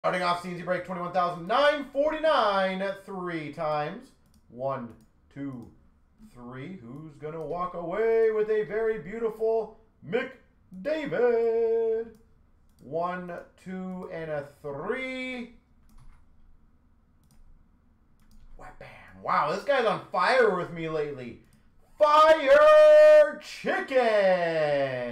Starting off CNC break 21,949 3 times. 1, 2, 3. Who's going to walk away with a very beautiful McDavid? 1, 2, and a 3. Bam. Wow, this guy's on fire with me lately. Fire Chicken!